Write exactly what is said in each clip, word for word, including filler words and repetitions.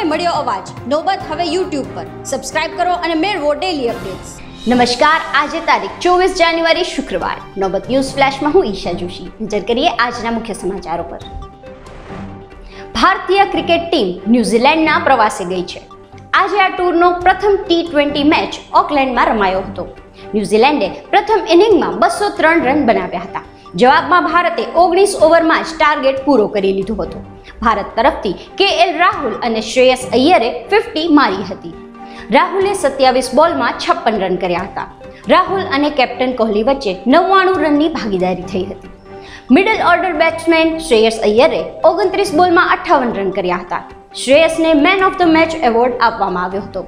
મળ્યો અવાજ. નોબત હવે યુટ્યુબ પર. સબસ્ક્રાઇબ કરો અને મેળવો ડેલી અપડેટ્સ. નમસ્કાર, આજે તારીખ ચોવીસ જાન્યુઆરી શુક્રવાર. નોબત ન્યૂઝ ફ્લેશમાં હું ઈશા જોશી. નજર કરીએ આજના મુખ્ય સમાચારો પર. ભારતીય ક્રિકેટ ટીમ ન્યૂઝીલેન્ડના પ્રવાસે ગઈ છે. આજે આ ટૂરનો પ્રથમ ટી ટ્વેન્ટી મેચ ઓકલેન્ડમાં રમાયો હતો. ન્યૂઝીલેન્ડે પ્રથમ ઇનિંગમાં બસો ત્રણ રન બનાવ્યા હતા. જવાબમાં ભારતે ઓગણીસ ઓવરમાં જ ટાર્ગેટ પૂરો કરી લીધો હતો. ભારત તરફથી કે એલ રાહુલ અને શ્રેયસ અય્યરે પચાસ મારી હતી. રાહુલે સત્યાવીસ બોલમાં છપ્પન રન કર્યા હતા. રાહુલ અને કેપ્ટન કોહલી વચ્ચે નવ્વાણું રનની ભાગીદારી થઈ હતી. મિડલ ઓર્ડર બેટ્સમેન શ્રેયસ અય્યરે ઓગણત્રીસ બોલમાં અઠ્ઠાવન રન કર્યા હતા. શ્રેયસને man of the match award આપવામાં આવ્યો હતો.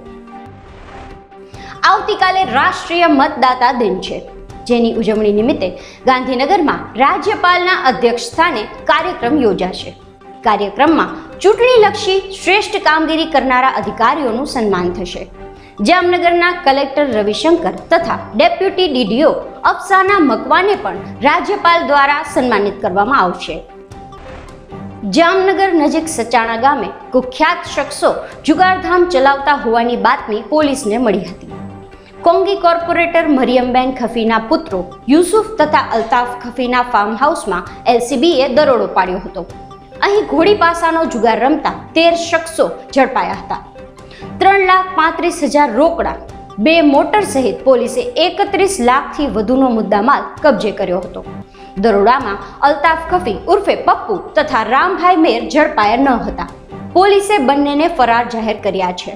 આવતીકાલે રાષ્ટ્રીય મતદાતા દિન છે, જેની ઉજવણી નિમિત્તે ગાંધીનગરમાં રાજ્યપાલના અધ્યક્ષ સ્થાને કાર્યક્રમ યોજાશે. કાર્યક્રમમાં ચૂંટણીલક્ષી શ્રેષ્ઠ કામગીરી કરનારા અધિકારીઓનું સન્માન થશે. જામનગરના કલેક્ટર રવિશંકર તથા ડેપ્યુટી ડીડીઓ અફસાના મકવાને પણ રાજ્યપાલ દ્વારા સન્માનિત કરવામાં આવશે. જામનગર નજીક સચાણા ગામે કુખ્યાત શખ્સો જુગારધામ ચલાવતા હોવાની બાતમી પોલીસને મળી હતી. કોંગી કોર્પોરેટર મરિયમબેન ખફીના પુત્રો યુસુફ તથા અલ્તાફ ખફીના ફાર્મ હાઉસમાં એલસીબીએ દરોડો પાડ્યો હતો. અહીં ઘોડી પાસાનો જુગાર રમતા તેર શખ્સો ઝડપાયા હતા. ત્રણ લાખ પાંત્રીસ હજાર રોકડા, બે મોટર સહિત પોલીસે એકત્રીસ લાખથી વધુનો મુદ્દામાલ કબજે કર્યો હતો. દરોડામાં અલ્તાફ ખફી ઉર્ફે પપ્પુ તથા રામભાઈ મેર ઝડપાયા ન હતા. પોલીસે બંનેને ફરાર જાહેર કર્યા છે.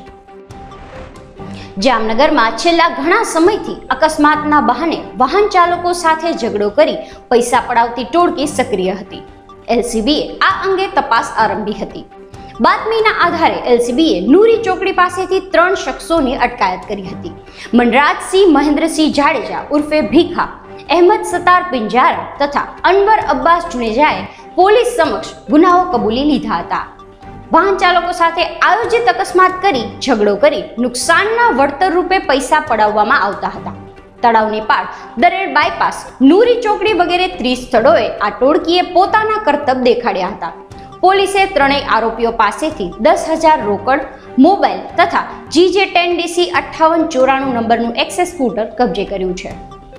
જામનગરમાં છેલ્લા ઘણા સમયથી અકસ્માતના બહાને વાહન ચાલકો સાથે ઝઘડો કરી પૈસા પડાવતી ટોળકી સક્રિય હતી. એલસીબીએ આ અંગે તપાસ આરંભી હતી. બાતમીના આધારે એલસીબીએ નૂરી ચોકડી પાસેથી ત્રણ શખ્સોની અટકાયત કરી હતી. મનરાજસિંહ મહેન્દ્રસિંહ જાડેજા ઉર્ફે ભીખા, અહેમદ સતાર પિંજારા તથા અનવર અબ્બાસ જુનેજાએ પોલીસ સમક્ષ ગુનાઓ કબૂલી લીધા હતા. વાહન ચાલકો સાથે આયોજિત અકસ્માત કરી ઝઘડો કરી નુકસાનના વળતર રૂપે પૈસા પડાવવામાં આવતા હતા. તળાવની પાળ, દરેડ બાયપાસ, નૂરી ચોકડી વગેરે ત્રીસ સ્થળોએ આ ટોળકીએ પોતાના કરતબ દેખાડ્યા હતા. પોલીસે ત્રણેય આરોપીઓ પાસેથી દસ હજાર રોકડ, મોબાઈલ તથા જીજે ટેન ડીસી અઠ્ઠાવન ચોરાણું નંબરનું એક્સેસ સ્કૂટર કબજે કર્યું છે.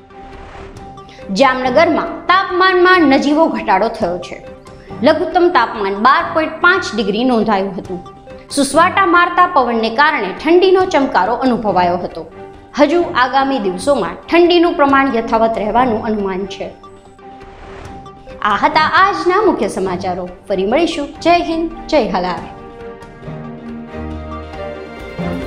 જામનગરમાં તાપમાનમાં નજીવો ઘટાડો થયો છે. લઘુત્તમ તાપમાન બાર પોઈન્ટ પાંચ ડિગ્રી નોંધાયું હતું. સુસવાટા મારતા પવનને કારણે ઠંડીનો ચમકારો અનુભવાયો હતો. હજુ આગામી દિવસોમાં ઠંડીનું પ્રમાણ યથાવત રહેવાનું અનુમાન છે. આ હતા આજના મુખ્ય સમાચારો. ફરી મળીશું. જય હિન્દ, જય હલાર.